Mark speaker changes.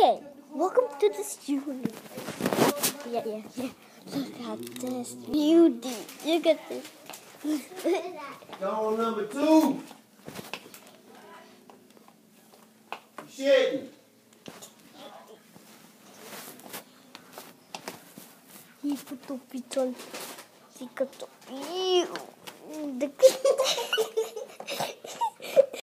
Speaker 1: Hey, welcome to the studio. Yeah. Look at this beauty. Look at this.
Speaker 2: Go on number 2. Shedding.
Speaker 1: Ipotopitol. Sikatopio.